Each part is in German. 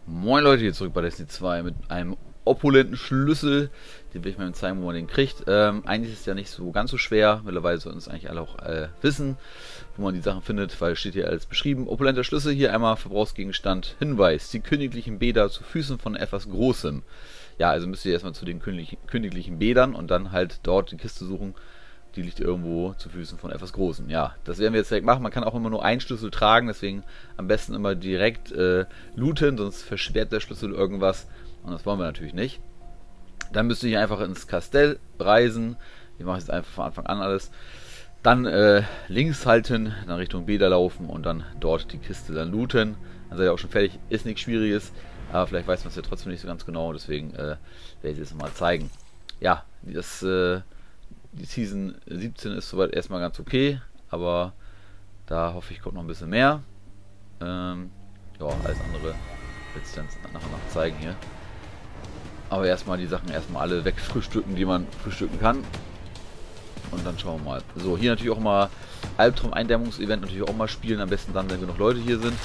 Moin Leute, hier zurück bei Destiny 2 mit einem opulenten Schlüssel. Den will ich mal zeigen, wo man den kriegt. Eigentlich ist es ja nicht so ganz so schwer. Mittlerweile sollten es eigentlich alle auch wissen, wo man die Sachen findet, weil es steht hier alles beschrieben. Opulenter Schlüssel, hier einmal Verbrauchsgegenstand. Hinweis, die königlichen Bäder zu Füßen von etwas Großem. Ja, also müsst ihr erstmal zu den königlichen Bädern und dann halt dort die Kiste suchen. Die liegt irgendwo zu Füßen von etwas Großem. Ja, das werden wir jetzt direkt machen. Man kann auch immer nur einen Schlüssel tragen, deswegen am besten immer direkt looten, sonst verschwert der Schlüssel irgendwas. Und das wollen wir natürlich nicht. Dann müsst ihr hier einfach ins Kastell reisen. Ich mache jetzt einfach von Anfang an alles. Dann links halten, dann Richtung Bäder laufen und dann dort die Kiste dann looten. Dann seid ihr auch schon fertig. Ist nichts Schwieriges, aber vielleicht weiß man es ja trotzdem nicht so ganz genau. Deswegen werde ich es jetzt mal zeigen. Ja, die Season 17 ist soweit erstmal ganz okay, aber da hoffe ich, kommt noch ein bisschen mehr. Ja, alles andere wird es dann nachher noch zeigen hier. Aber erstmal die Sachen alle wegfrühstücken, die man frühstücken kann. Und dann schauen wir mal. So, hier natürlich auch mal Albtraum-Eindämmungsevent natürlich auch mal spielen, am besten dann, wenn genug Leute hier sind.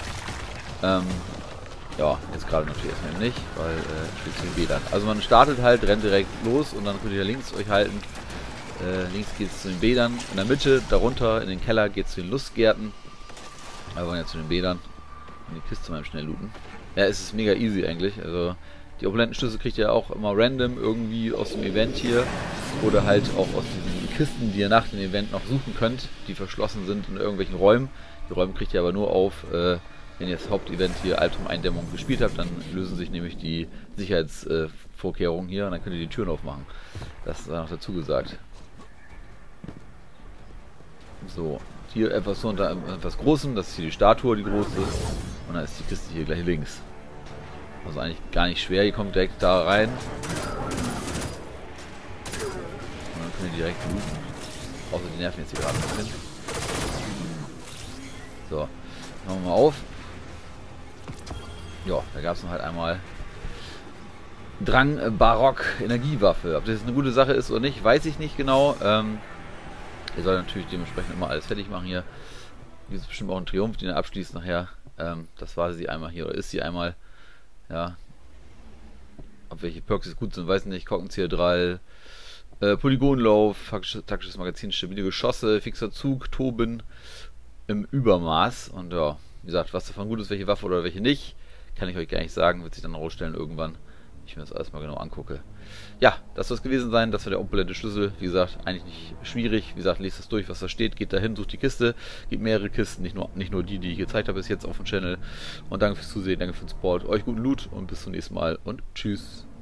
Ja, jetzt gerade natürlich erstmal nicht, weil steht zu den Bädern. Also man startet halt, rennt direkt los und dann könnt ihr links euch halten. Links geht es zu den Bädern, in der Mitte, darunter in den Keller geht es zu den Lustgärten. Aber wir wollen ja zu den Bädern und die Kiste mal schnell looten. Ja, es ist mega easy eigentlich. Also die opulenten Schlüssel kriegt ihr auch immer random irgendwie aus dem Event hier. Oder halt auch aus diesen Kisten, die ihr nach dem Event noch suchen könnt, die verschlossen sind in irgendwelchen Räumen. Die Räume kriegt ihr aber nur auf, wenn ihr das Hauptevent hier Albtraum-Eindämmung gespielt habt, dann lösen sich nämlich die Sicherheitsvorkehrungen hier und dann könnt ihr die Türen aufmachen. Das ist noch dazu gesagt. So, hier etwas so unter etwas Großem, das ist hier die Statue, die große, und dann ist die Kiste hier gleich links. Also eigentlich gar nicht schwer, ihr kommt direkt da rein. Und dann könnt ihr direkt looten. Außer die nerven jetzt hier gerade ein bisschen. So, machen wir mal auf. Ja, da gab es noch halt einmal Drang Barock Energiewaffe. Ob das jetzt eine gute Sache ist oder nicht, weiß ich nicht genau. Ihr sollt natürlich dementsprechend immer alles fertig machen hier. Hier ist bestimmt auch ein Triumph, den er abschließt nachher. Das war sie einmal hier, oder ist sie einmal. Ja. Ob welche Perks jetzt gut sind, weiß ich nicht. Korkenzieher-Drall, Polygonlauf, taktisches Magazin, stabile Geschosse, fixer Zug, Toben im Übermaß. Und ja, wie gesagt, was davon gut ist, welche Waffe oder welche nicht, kann ich euch gar nicht sagen. Wird sich dann rausstellen irgendwann. Ich mir das alles mal genau angucke. Ja, das soll es gewesen sein. Das war der opulente Schlüssel. Wie gesagt, eigentlich nicht schwierig. Wie gesagt, lest das durch, was da steht. Geht dahin, sucht die Kiste. Gibt mehrere Kisten, nicht nur die ich gezeigt habe bis jetzt auf dem Channel. Und danke fürs Zusehen, danke für den Support. Euch guten Loot und bis zum nächsten Mal und tschüss.